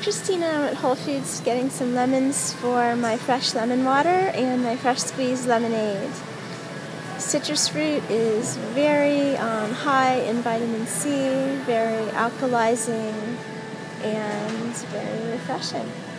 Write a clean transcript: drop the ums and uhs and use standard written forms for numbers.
Christina. I'm at Whole Foods getting some lemons for my fresh lemon water and my fresh squeezed lemonade. Citrus fruit is very high in vitamin C, very alkalizing, and very refreshing.